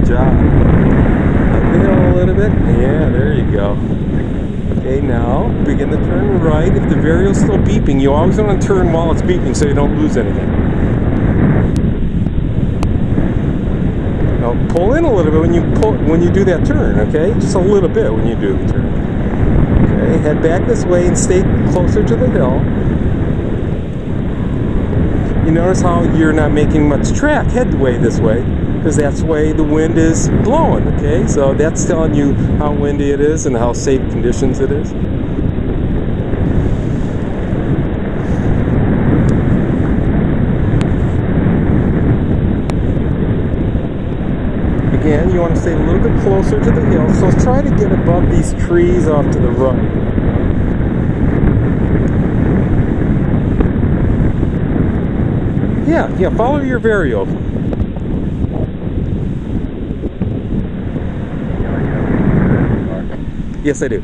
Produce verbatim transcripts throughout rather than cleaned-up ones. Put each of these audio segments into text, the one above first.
Good job. Up the hill a little bit. Yeah, there you go. Okay, now begin to turn right. If the vario's still beeping, you always want to turn while it's beeping so you don't lose anything. Now pull in a little bit when you pull when you do that turn, okay? Just a little bit when you do the turn. Okay, head back this way and stay closer to the hill. You notice how you're not making much track headway this way, because that's the way the wind is blowing, okay? So that's telling you how windy it is and how safe conditions it is. Again, you want to stay a little bit closer to the hill, so try to get above these trees off to the right. Yeah, yeah, follow your vario. Yes, I do.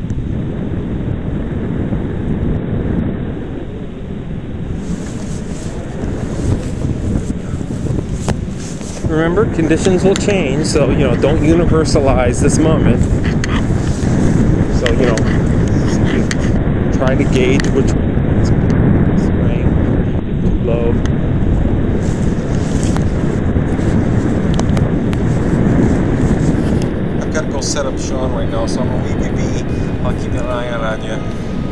Remember, conditions will change, so, you know, don't universalize this moment. So, you know, try to gauge which one is strength, too low. I've got to go set up Sean right now, so I'm going to leave you be. I'll keep an eye out on you.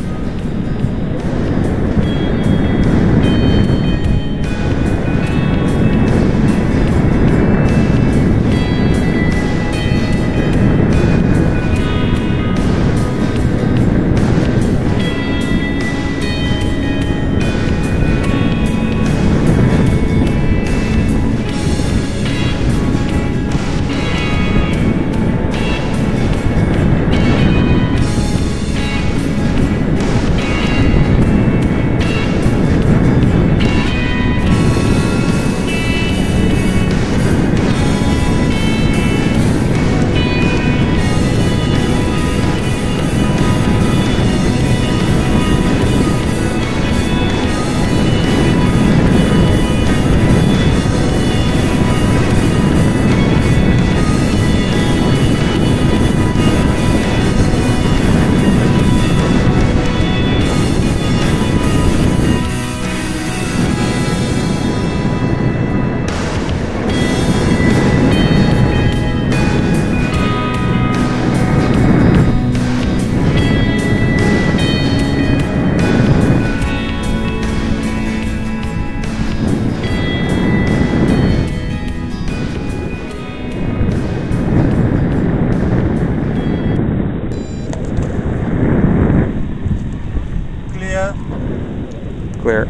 Clear.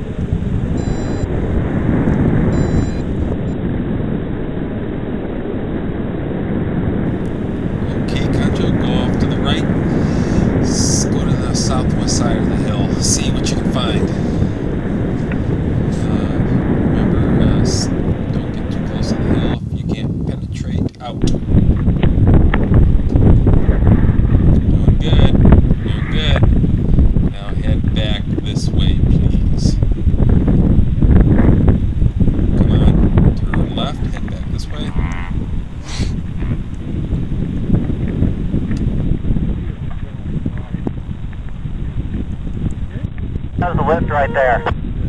Okay, Kantcho, go off to the right. Let's go to the southwest side of the hill. See what you can find. Uh, remember, uh, don't get too close to the hill if you can't penetrate out. Doing good. Doing good. Now head back this way, please. Come on, turn left, head back this way. There's the lift right there.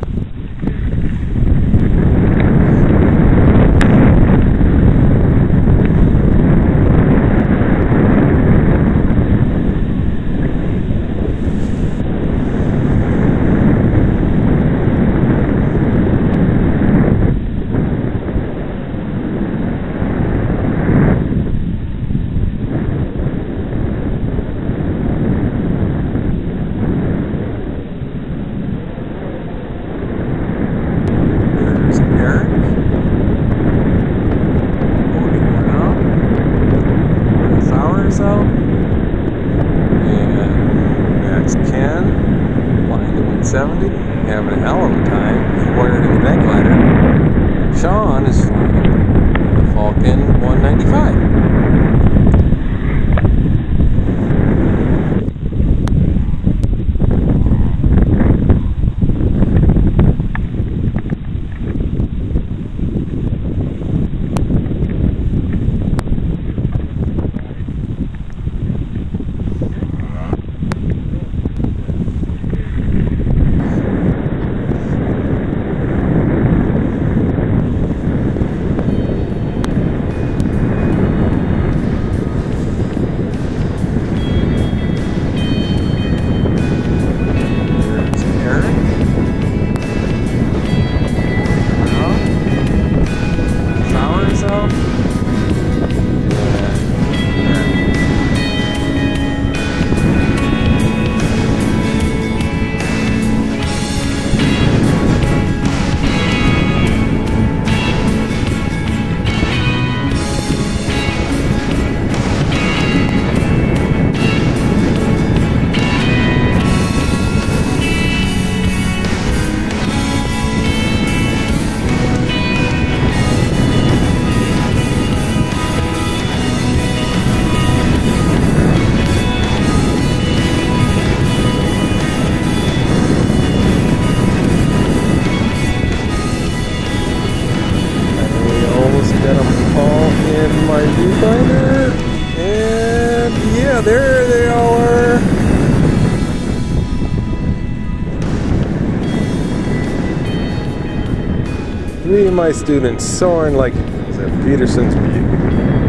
seventy, having a hell of a time, wired in the neck glider. Sean is flying the Falcon one ninety-five. my viewfinder. And yeah, there they all are. Three of my students soaring like eagles at Peterson's Butte.